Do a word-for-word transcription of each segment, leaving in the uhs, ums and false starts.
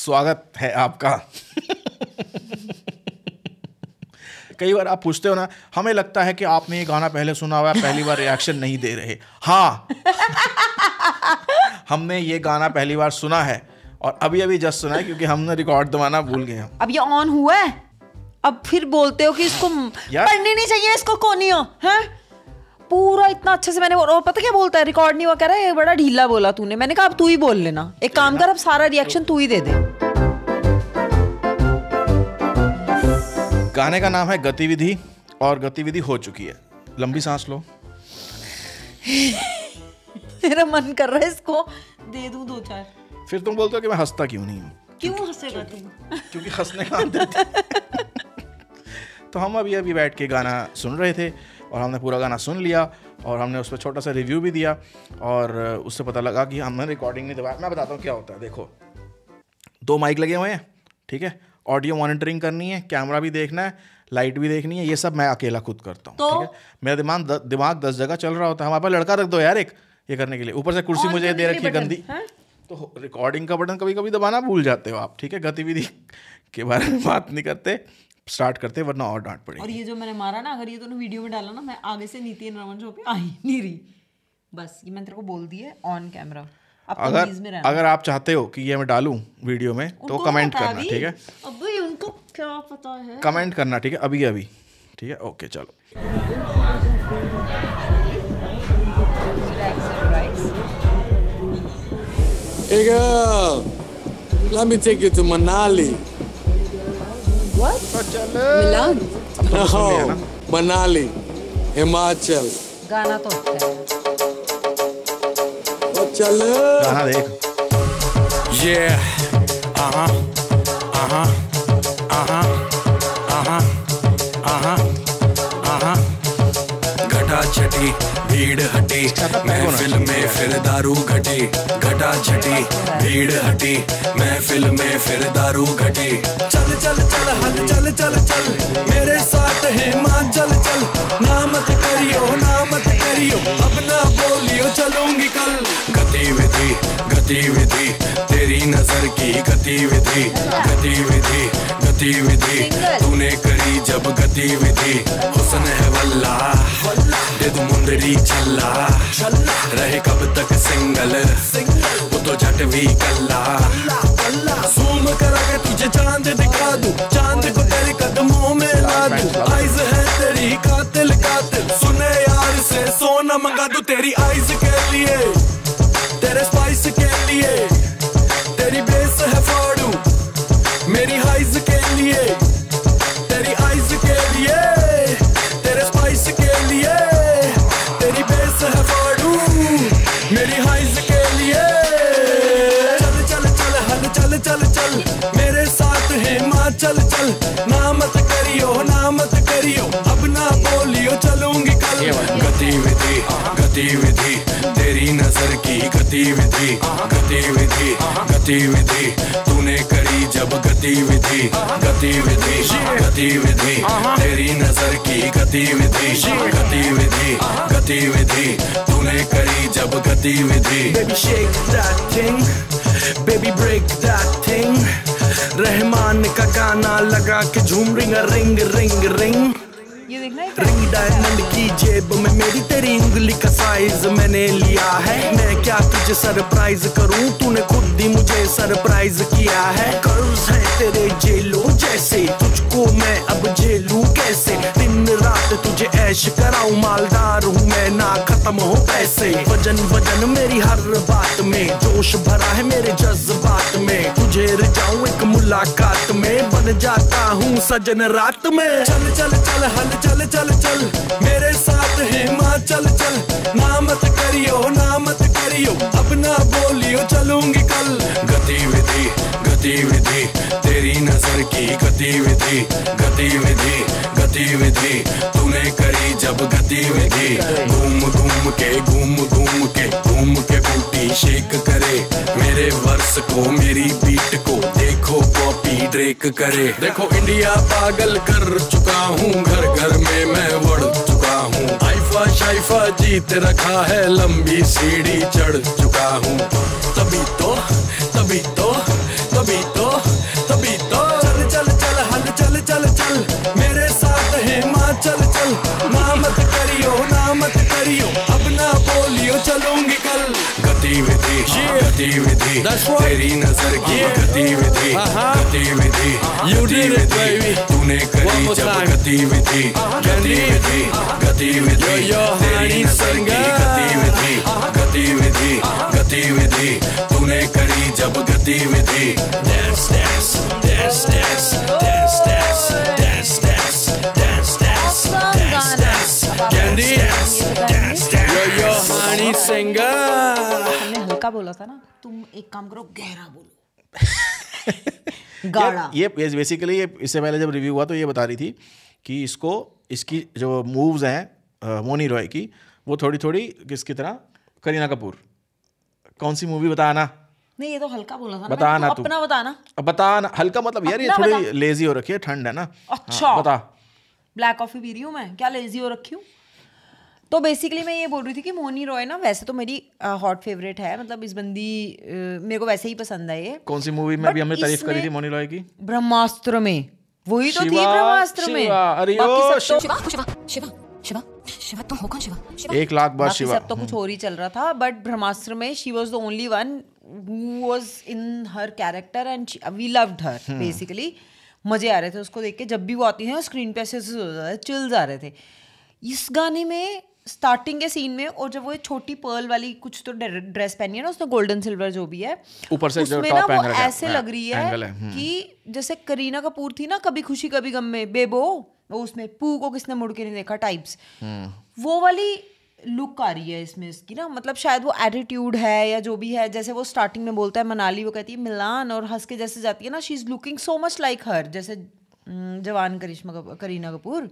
स्वागत है आपका। कई बार आप पूछते हो ना, हमें लगता है कि आपने ये गाना पहले सुना हुआ है, पहली बार रिएक्शन नहीं दे रहे। हाँ, हमने ये गाना पहली बार सुना है और अभी अभी जस्ट सुना है क्योंकि हमने रिकॉर्ड दबाना भूल गए हैं। अब ये ऑन हुआ है, अब फिर बोलते हो कि इसको पढ़नी नहीं चाहिए, इसको कोनियो है पूरा इतना अच्छे से मैंने। और पता क्या बोलता है, रिकॉर्ड नहीं हुआ, कह रहा है बड़ा ढीला बोला तूने। मैंने कहा अब तू ही बोल लेना, एक काम कर अब सारा रिएक्शन तू ही दे दे। गाने का नाम है गतिविधि और गतिविधि हो चुकी है। लंबी सांस लो। मेरा मन कर रहा है इसको दे दूं दो चार। फिर तुम बोलते हो कि मैं हंसता क्यों नहीं हूँ। क्यों हंसेगा तुम? क्योंकि हंसने का आदत है। तो हम अभी अभी बैठ के गाना सुन रहे थे और हमने पूरा गाना सुन लिया और हमने उस पर छोटा सा रिव्यू भी दिया और उससे पता लगा कि हमने रिकॉर्डिंग नहीं दबाया। मैं बताता हूँ क्या होता है। देखो, दो माइक लगे हुए हैं, ठीक है, ऑडियो मॉनिटरिंग करनी है, कैमरा भी देखना है, लाइट भी देखनी है, ये सब मैं अकेला खुद करता हूँ। तो? ठीक है, मेरा दिमाग द, दिमाग दस जगह चल रहा होता है। हमारे पास लड़का रख दो यार एक ये करने के लिए, ऊपर से कुर्सी मुझे दे रखी है गंदी। तो रिकॉर्डिंग का बटन कभी कभी दबाना भूल जाते हो आप। ठीक है, गतिविधि के बारे में बात नहीं करते, स्टार्ट करते वरना और डांट पड़ेगी। और ये जो मैंने मारा ना, अगर ये तूने वीडियो में डाला ना, मैं आगे से नीति रमन शो पे आ ही नहीं रही। बस ये मैंने तेरे को बोल दिया ऑन कैमरा। अगर अगर आप चाहते हो कि ये मैं डालूं वीडियो में तो कमेंट करना, ठीक है। अबे उनको क्या पता है, कमेंट करना, ठीक है, अभी अभी, ठीक है, ओके चलो। Hey girl, let me take you to Manali. What? Milan? No, Manali, Himachal. गाना तो अच्छा है। चलो गाना देख। Yeah, uh-huh, uh-huh, uh-huh, uh-huh, uh-huh, uh-huh. घटा छटी भीड़ हटी महफिल में फिर दारू घटी। घटा छटी भीड़ हटी महफिल में फिर दारू घटी। चल चल चल हल चल चल चल मेरे साथ है माँ, चल चल ना मत करियो ना मत करियो, अब ना बोलियो चलूंगी कल। गतिविधि गतिविधि तेरी नजर की गतिविधि। गतिविधि गतिविधि तूने करी जब गतिविधि। हुस्न है वल्ला दे दू मुंदरी छल्ला, रहे कब तक सिंगल वो तो झट भी कल्ला। ज़ूम करा के तुझे चांद दिखा दूं, चांद को तेरे कदमों में ला दूं। आइज़ है तेरी कातिल कातिल, सुने यार से सोना मंगा दूं तेरी आइज़ के लिए, तेरे स्पाइस के लिए। तेरी बेस है फाड़ू मेरी हाइज के लिए, तेरी आइज़ के लिए, तेरे स्पाइस के लिए। तेरी बेस है फाड़ू मेरी हाइज के लिए। चल चल चल हल चल चल चल मेरे साथ है माँ, चल चल ना मत करियो ना मत करियो, अब ना बोलियो चलूंगी कल। गतिविधि गतिविधि तेरी नजर की गतिविधि। गतिविधि गतिविधि तूने करी जब गतिविधि। गतिविधि गतिविधि तेरी नजर की गतिविधि। गतिविधि गतिविधि तूने करी जब गतिविधि। Baby shake that thing, baby break that thing। Rahman का गाना लगा के झूम रिंग रिंग रिंग रिंग। ये देखना रिंग डायमंड की जेब में मेरी, तेरी उंगली का साइज मैंने लिया है। मैं क्या तुझे सरप्राइज करूं, तूने खुद ही मुझे सरप्राइज किया है। कर्ज है तेरे जेलो जैसे, तुझको मैं अब झेलूं कैसे। दिन रात तुझे ऐश कराऊं, मालदार हूँ मैं ना खत्म हो पैसे। वजन वजन मेरी हर बात में, जोश भरा है मेरे जज्बात में। तुझे रिझाऊं एक मुलाकात में, बन जाता हूँ सजन रात में। चल चल चल हल चल चल चल मेरे साथ है माँ, चल चल ना मत करियो ना मत करियो, अब ना बोलियो चलूंगी कल। गतिविधि गतिविधि तेरी नजर की गतिविधि। गतिविधि गतिविधि तूने करी जब गतिविधि। घूम घूम के घूम घूम के घूम के बूटी शेक करे मेरे वर्स को मेरी बीट को, देखो कॉपी ड्रेक करे। देखो इंडिया पागल कर चुका हूँ, घर घर में मैं बढ़ चुका हूँ। आइफा शाइफा जीत रखा है, लंबी सीढ़ी चढ़ चुका हूँ। तभी तो तभी तो तभी तो गतिविधि That's right. तेरी नजर की Yeah. गतिविधि Uh-huh. गतिविधि You did it, गतिविधि baby. तूने One करी more जब time. गतिविधि गतिविधि गतिविधि Yo, yo, तेरी honey नजर की singer. गतिविधि गतिविधि गतिविधि तूने करी जब गतिविधि dance dance dance dance dance dance dance dance dance dance dance dance Candy. dance dance dance Yo, yo, honey singer. हमने हल्का बोला था ना, तुम एक काम करो गहरा बोलो गाढ़ा। ये बेसिकली ये इससे पहले जब रिव्यू हुआ तो ये बता रही थी कि इसको इसकी जो मूव्स हैं अ, मोनी रॉय की वो थोड़ी थोड़ी किसकी तरह करीना कपूर। कौन सी मूवी बता ना नहीं ये तो हल्का बोला था ना, बता मैंने, ना तू तू। अपना बता ना। अब बता ना हल्का मतलब यार ये अपना थोड़ी बता। लेजी हो रखी है, ठंड है ना। अच्छा। हाँ, बता। ब्लैक कॉफी पी रही हूँ मैं, क्या लेजी हो रखी हूँ। तो बेसिकली मैं ये बोल रही थी कि मोनी रॉय ना वैसे तो मेरी हॉट फेवरेट है, मतलब इस बंदी अ, मेरे को वैसे ही पसंद है ये। कौन सी मूवी में But भी हमने तारीफ करी थी इसमें- मोनी रॉय की? ब्रह्मास्त्र में, वही तो थी शिवा, ब्रह्मास्त्र में। शिवा, अरे बाकी ओ, सब तो शिवा शिवा शिवा शिवा शिवा तुम हो कौन शिवा शिवा एक लाख बार बाकी शिवा। सब तो कुछ और ही चल रहा था, बट ब्रह्मास्त्र में she was the only one who was in her character and we loved her basically. मजे आ रहे थे उसको देख के, जब भी वो आती है स्क्रीन पे ऐसे चिल्स आ रहे थे। इस गाने में स्टार्टिंग के सीन में, और जब वो एक छोटी पर्ल वाली कुछ तो ड्रेस पहनी है ना उसने, गोल्डन सिल्वर जो भी है, ऊपर से जो उसमें top ना वो एंगल है, ऐसे लग रही है, एंगल है, हम्म। कि जैसे करीना कपूर थी ना कभी खुशी कभी गम में, बेबो, वो उसमें पू को किसने मुड़ के नहीं देखा टाइप्स, वो वाली लुक आ रही है इसमें इसकी ना। मतलब शायद वो एटीट्यूड है या जो भी है, जैसे वो स्टार्टिंग में बोलता है मनाली, वो कहती है मिलान, और हंस के जैसे जाती है ना, she is looking so much like her, जैसे हम्म, जवान करिश्मा कपूर, करीना कपूर,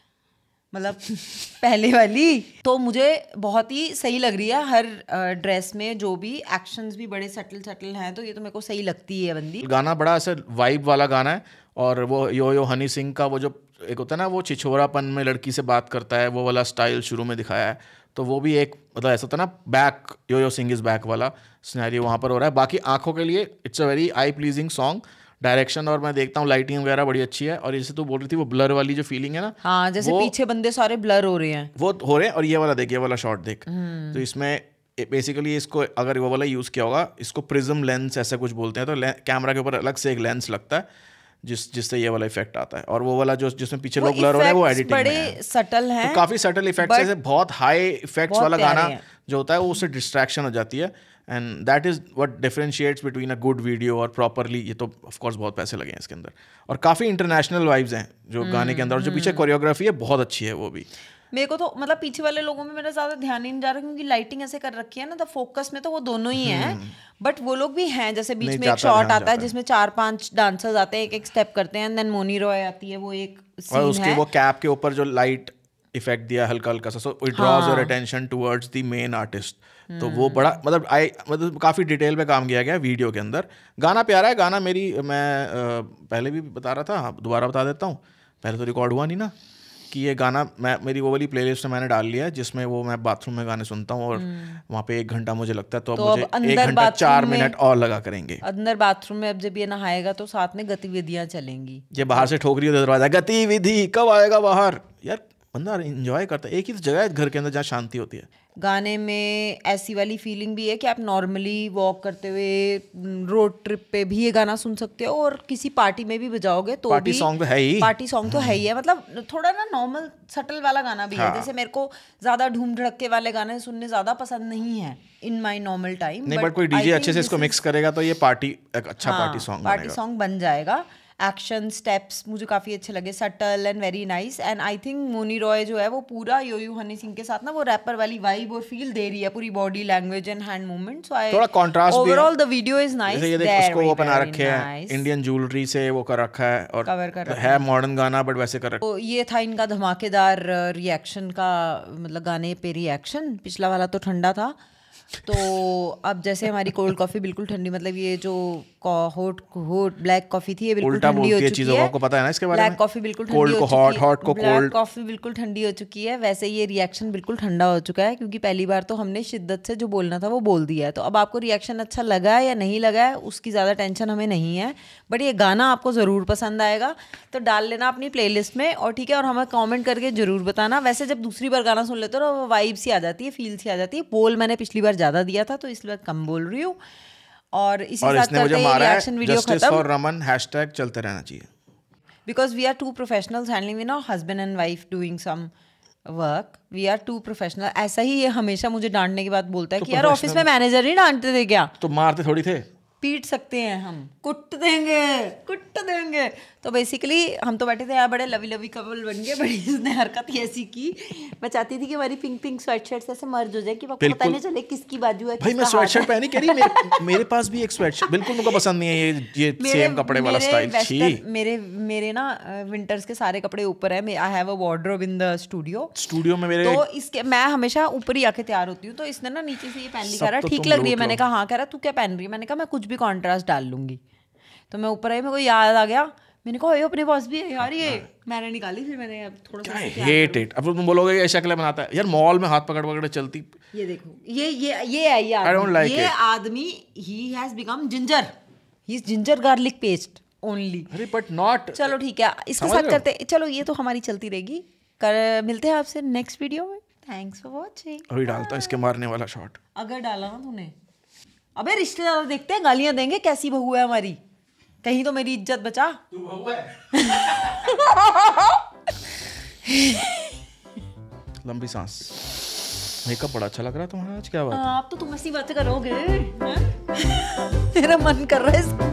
मतलब पहले वाली। तो मुझे बहुत ही सही लग रही है हर ड्रेस में, जो भी एक्शंस भी बड़े सटल सटल हैं, तो ये तो मेरे को सही लगती है बंदी। गाना बड़ा ऐसे वाइब वाला गाना है, और वो यो यो हनी सिंह का वो जो एक होता है ना, वो छिछोरापन में लड़की से बात करता है, वो वाला स्टाइल शुरू में दिखाया है। तो वो भी एक मतलब ऐसा होता है ना, back yo yo Singh is back वाला सिनेरियो वहाँ पर हो रहा है। बाकी आंखों के लिए it's a very eye pleasing song. Direction और मैं देखता हूँ लाइटिंग वगैरह बड़ी अच्छी है। और जैसे तू बोल रही थी वो ब्लर वाली जो फीलिंग है ना, हाँ जैसे वो- पीछे बंदे सारे ब्लर हो रहे हैं, वो हो रहे हैं। और ये वाला देख, ये वाला शॉट देख, तो इसमें बेसिकली इसको अगर वो वाला यूज़ किया होगा, इसको प्रिज्म लेंस ऐसा कुछ बोलते हैं, तो कैमरा के ऊपर अलग से एक लेंस लगता है जिस जिससे ये वाला इफेक्ट आता है। और वो वाला जो जिसमें पीछे लोग ब्लर हो रहे हैं वो effects एडिटिंग में बड़े है। सटल हैं, तो काफी सटल इफेक्ट्स but है, बहुत हाई इफेक्ट्स बहुत वाला प्यारे गाना हैं। जो होता है वो उससे डिस्ट्रैक्शन हो जाती है। And that is what differentiates between a good video और प्रॉपरली। ये तो ऑफ कोर्स बहुत पैसे लगे हैं इसके अंदर, और काफी इंटरनेशनल वाइब्स हैं जो गाने के अंदर, और जो पीछे कोरियोग्राफी है बहुत अच्छी है वो भी। मेरे को तो मतलब पीछे वाले लोगों में मेरा ज्यादा ध्यान ही नहीं जा रहा, क्योंकि लाइटिंग ऐसे कर रखी है ना, तो फोकस में तो वो दोनों ही हैं, बट वो लोग भी हैं। जैसे बीच नहीं, में एक जाता शॉट ध्यान आता जाता है है। जिसमें चार पांच डांसर्स आते हैं, एक एक स्टेप करते हैं, एंड देन मोनी रॉय आती है, वो एक और सीन उसके है। वो कैप के ऊपर जो लाइट इफेक्ट दिया हल्का हल्का सा, so it draws your attention towards the main artist. तो वो बड़ा मतलब आई मतलब काफ़ी डिटेल पे काम किया गया वीडियो के अंदर। गाना प्यारा है। गाना मेरी मैं अ, पहले भी बता रहा था, दोबारा बता देता हूँ, पहले तो रिकॉर्ड हुआ नहीं ना, कि ये गाना मैं मेरी वो वाली प्लेलिस्ट में मैंने डाल लिया है जिसमें वो मैं बाथरूम में गाने सुनता हूँ, और वहाँ पे एक घंटा मुझे लगता है, तो अब तो अब मुझे अंदर एक घंटा बाथरूम चार में- मिनट और लगा करेंगे। अंदर बाथरूम में अब जब ये नहाएगा तो साथ में गतिविधियां चलेंगी। ये बाहर से ठोक रही हो दरवाजा, गतिविधि कब आएगा बाहर, यार बंदा एंजॉय करता है। एक ही तो जगह है घर के अंदर जहाँ शांति होती है। गाने में ऐसी वाली फीलिंग भी है कि आप नॉर्मली वॉक करते हुए रोड ट्रिप पे भी ये गाना सुन सकते हो, और किसी पार्टी में भी बजाओगे तो पार्टी भी सॉन्ग तो है ही। पार्टी सॉन्ग तो है ही है। मतलब थोड़ा ना नॉर्मल सटल वाला गाना भी है। हाँ। जैसे मेरे को ज्यादा ढूम ढड़के वाले गाने सुनने ज्यादा पसंद नहीं है इन माय नॉर्मल टाइम, नहीं, बट कोई डीजे अच्छे से इसको मिक्स करेगा तो ये पार्टी एक अच्छा पार्टी सॉन्ग पार्टी बनेगा। सॉन्ग बन जाएगा। एक्शन स्टेप्स मुझे काफी अच्छे लगे, subtle and very nice. And I think Mouni Roy जो है वो पूरा यो यो हनी सिंह के साथ ना वो रैपर वाली वाइब और फील दे रही है, पूरी body language and hand movement. So I थोड़ा contrast भी है। Overall the video is nice. जैसे ये देख, उसको वो पहना रखे हैं इंडियन ज्वेलरी से वो कर रखा है, और Cover कर रखा है मॉडर्न गाना बट वैसे कर रखा तो ये था इनका धमाकेदार रिएक्शन का, मतलब गाने पे रिएक्शन। पिछला वाला तो ठंडा था, तो अब जैसे हमारी कोल्ड कॉफी बिल्कुल ठंडी, मतलब ये जो हॉट हॉट ब्लैक कॉफी थी ये बिल्कुल उल्टा ठंडी हो बोलती है चुकी चीजों को, है। आपको पता है ना इसके बारे में। ब्लैक कॉफी बिल्कुल ठंडी कोल्ड हो को चुकी हॉट, है, हॉट को ब्लैक कोल्ड। कॉफी बिल्कुल ठंडी हो चुकी है। वैसे ये रिएक्शन बिल्कुल ठंडा हो चुका है, क्योंकि पहली बार तो हमने शिद्दत से जो बोलना था वो बोल दिया है। तो अब आपको रिएक्शन अच्छा लगा है या नहीं लगा है उसकी ज़्यादा टेंशन हमें नहीं है, बट ये गाना आपको ज़रूर पसंद आएगा तो डाल लेना अपनी प्लेलिस्ट में, और ठीक है, और हमें कमेंट करके ज़रूर बताना। वैसे जब दूसरी बार गाना सुन लेते हो तो वाइब सी आ जाती है, फील सी आ जाती है। बोल मैंने पिछली बार ज़्यादा दिया था तो इस बार कम बोल रही हूँ। और इसी और साथ इसने मुझे करते मारा है रिएक्शन वीडियो जस्टिस खत्म फॉर रमन हैशटैग चलते रहना चाहिए because we are two professionals handling you know husband and wife doing some work we are two professional. ऐसा ही ये हमेशा मुझे डांटने के बाद बोलता है तो कि यार ऑफिस में मैनेजर नहीं डांटते थे क्या, तो मारते थोड़ी थे. पीट सकते हैं हम, कुट देंगे कुट देंगे. तो बेसिकली हम तो बैठे थे यार, बड़े लवी लवी कपल बन गए. बड़ी उसने हरकत ही ऐसी की. मैं चाहती थी कि हमारी पिंक पिंक स्वेटशर्ट ऐसे मर्ज हो जाए कि आपको पता नहीं चले किसकी बाजू है. भाई मैं स्वेटशर्ट पहनी कह रही मेरे, मेरे पास भी एक स्वेटशर्ट बिल्कुल मुझे पसंद नहीं है ये ये सेम कपड़े वाला स्टाइल. छी मेरे मेरे ना विंटर्स के सारे कपड़े ऊपर है. I have a wardrobe in the studio. Studio में मेरे तो इसके मैं हमेशा ऊपर ही आके तैयार होती हूँ. तो इसने ना नीचे से ये पहन ली. कह रहा ठीक लग रही है. मैंने कहा हाँ. कह रहा तू क्या पहन रही है. मैंने कहा मैं कुछ भी कॉन्ट्रास्ट डाल लूंगी. तो मैं ऊपर आई, मेरे को याद आ गया. मैंने कहा अपने पास भी है यार ये. मैंने निकाली. फिर मैंने थोड़ा सा हेट इट. अब तुम बोलोगे ये शक्ल बनाता है यार. मॉल में हाथ पकड़ पकड़ चलती. ये देखो ये ये ये है ये आदमी. ये आदमी he has become ginger. He is ginger garlic paste only. अरे बट नॉट. चलो ठीक है इसके साथ करते. चलो ये तो हमारी चलती रहेगी. कर मिलते हैं आपसे नेक्स्ट वीडियो में. Thanks for watching. अभी डालता इसके मारने वाला शॉट. अगर डाला ना तूने. अबे रिश्तेदार देखते हैं गालियां देंगे कैसी बहू है हमारी. कहीं तो मेरी इज्जत बचा. तू बहू है. लंबी सांस. मेकअप बड़ा अच्छा लग रहा है तुम्हारा आज. क्या बात है? आप तो तुम ऐसी बातें करोगे. मेरा मन कर रहा है